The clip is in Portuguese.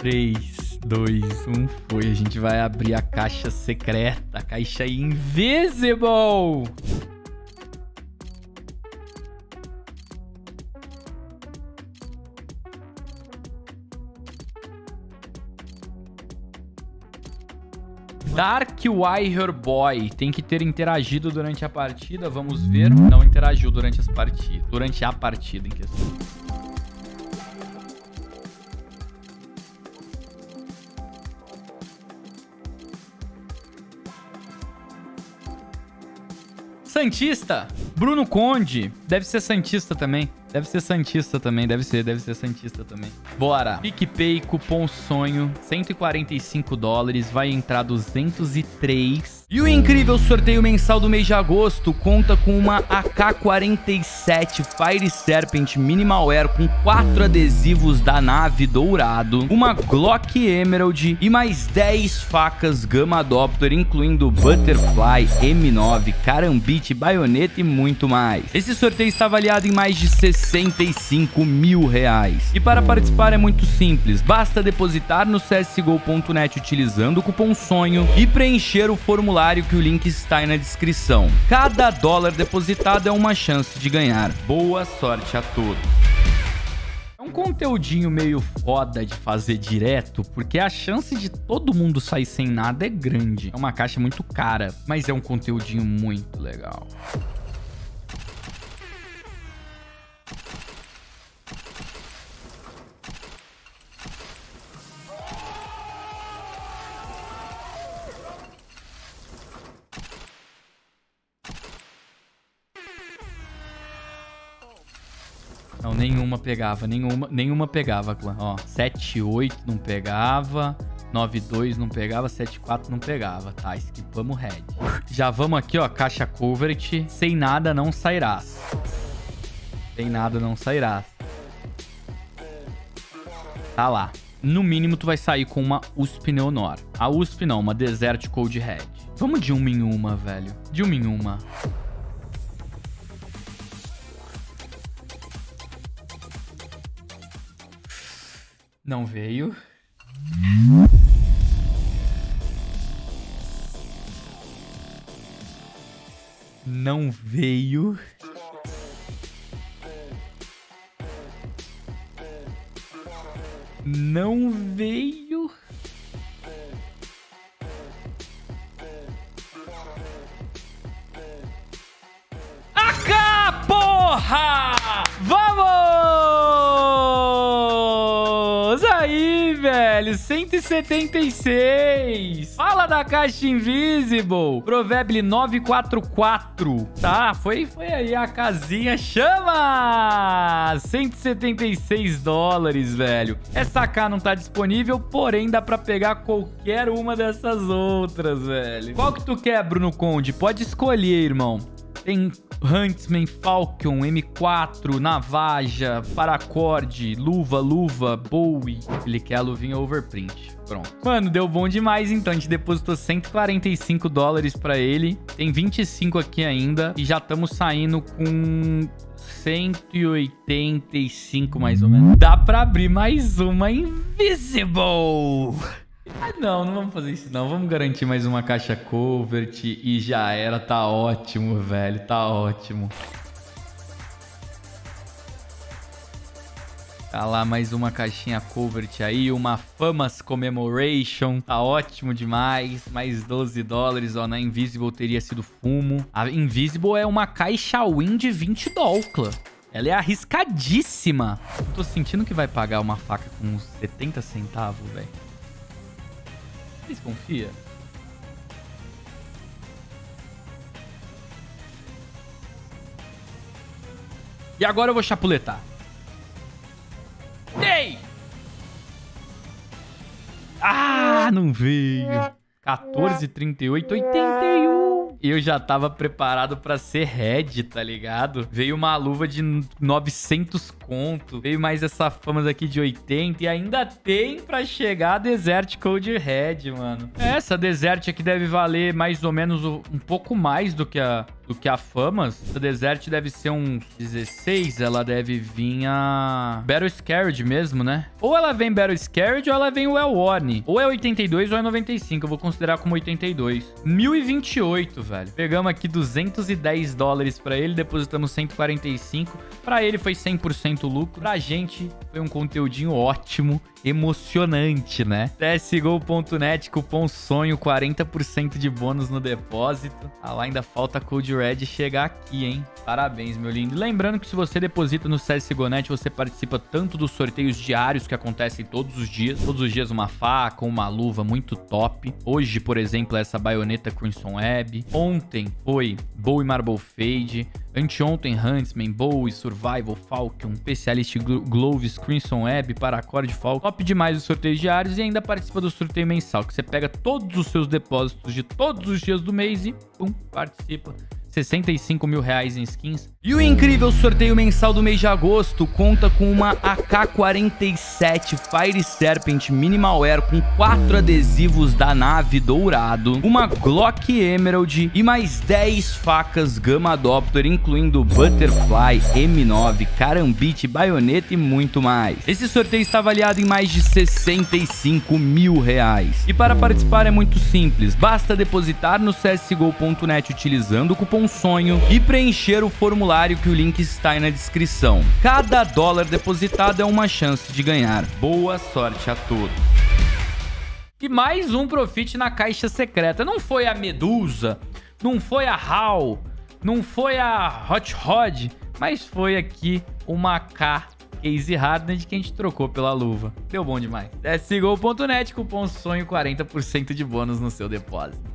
3, 2, 1, foi. A gente vai abrir a caixa secreta, a caixa Invisible. Dark Warrior Boy. Tem que ter interagido durante a partida. Vamos ver. Não interagiu durante as partidas. Durante a partida em questão. Santista. Bruno Conde. Deve ser Santista também. Deve ser Santista também. Deve ser Santista também. Bora. PicPay, cupom sonho. $145. Vai entrar 203. E o incrível sorteio mensal do mês de agosto conta com uma AK-47 Fire Serpent Minimalware com 4 adesivos da nave dourado, uma Glock Emerald e mais 10 facas Gamma Doppler, incluindo Butterfly, M9, Carambite, baioneta e muito mais. Esse sorteio está avaliado em mais de R$65 mil. E para participar é muito simples, basta depositar no csgo.net utilizando o cupom sonho e preencher o formulário que o link está aí na descrição. Cada dólar depositado é uma chance de ganhar. Boa sorte a todos. É um conteúdinho meio foda de fazer direto, porque a chance de todo mundo sair sem nada é grande. É uma caixa muito cara, mas é um conteúdinho muito legal. Não, nenhuma pegava, nenhuma pegava, clã. Ó, 7-8 não pegava, 9-2 não pegava, 7-4 não pegava. Tá, skipamos o red. Já vamos aqui, ó, caixa Covert. Sem nada não sairás. Sem nada não sairás. Tá lá. No mínimo, tu vai sair com uma USP Neonor. A USP não, uma Desert Cold Red. Vamos de uma em uma, velho. De uma em uma. Não veio. Não veio. Não veio. AK, porra! Vamos! Aí, velho. 176. Fala da caixa Invisible. Proverb 944. Tá, foi aí a casinha. Chama! $176, velho. Essa AK não tá disponível, porém dá pra pegar qualquer uma dessas outras, velho. Qual que tu quer, Bruno Conde? Pode escolher, irmão. Tem Huntsman, Falcon, M4, Navaja, Paracord, luva, Bowie. Ele quer a luvinha overprint. Pronto. Mano, deu bom demais, então. A gente depositou $145 pra ele. Tem 25 aqui ainda. E já estamos saindo com 185, mais ou menos. Dá pra abrir mais uma Invisible. Ah, não vamos fazer isso não. Vamos garantir mais uma caixa Covert e já era. Tá ótimo, velho. Tá ótimo. Tá lá mais uma caixinha Covert aí. Uma Famous Commemoration. Tá ótimo demais. Mais $12. Ó, na Invisible teria sido fumo. A Invisible é uma caixa Win de $20. Ela é arriscadíssima. Eu tô sentindo que vai pagar uma faca com uns 70 centavos, velho. Vocês confiam? E agora eu vou chapuletar. Ei! Ah, não veio. 14, 38, 81. Eu já tava preparado pra ser red, tá ligado? Veio uma luva de 900 conto. Veio mais essa Famous aqui de 80. E ainda tem pra chegar a Desert Cold Red, mano. Essa Desert aqui deve valer mais ou menos um pouco mais do que a do que a Famas. A Desert deve ser uns 16. Ela deve vir a Battle Scarred mesmo, né? Ou ela vem Battle Scarred ou ela vem o Well-Worn. Ou é 82 ou é 95. Eu vou considerar como 82. 1028, velho. Pegamos aqui 210 dólares pra ele. Depositamos 145. Pra ele foi 100% lucro. Pra gente foi um conteúdinho ótimo. Emocionante, né? CSGO.net, cupom SONHO, 40% de bônus no depósito. Ah lá, ainda falta Code Red chegar aqui, hein? Parabéns, meu lindo. E lembrando que se você deposita no CSGO.net, você participa tanto dos sorteios diários que acontecem todos os dias. Todos os dias uma faca, uma luva muito top. Hoje, por exemplo, essa baioneta Crimson Web. Ontem foi Bow e Marble Fade. Anteontem, Huntsman, Bow e Survival Falcon, Specialist Gloves, Crimson Web, Paracord Falcon. Top demais os sorteios diários e ainda participa do sorteio mensal, que você pega todos os seus depósitos de todos os dias do mês e, pum, participa. 65 mil reais em skins. E o incrível sorteio mensal do mês de agosto conta com uma AK-47 Fire Serpent Minimal Air com 4 adesivos da nave dourado, uma Glock Emerald e mais 10 facas Gamma Adopter, incluindo Butterfly, M9, Karambit, baioneta e muito mais. Esse sorteio está avaliado em mais de 65 mil reais. E para participar é muito simples, basta depositar no CSGO.net utilizando o cupom SONHO e preencher o formulário que o link está aí na descrição. Cada dólar depositado é uma chance de ganhar. Boa sorte a todos. E mais um profit na caixa secreta. Não foi a Medusa, não foi a HAL, não foi a Hot Rod, mas foi aqui uma AK Case Hardened que a gente trocou pela luva. Deu bom demais. CSGO.net, cupom SONHO, 40% de bônus no seu depósito.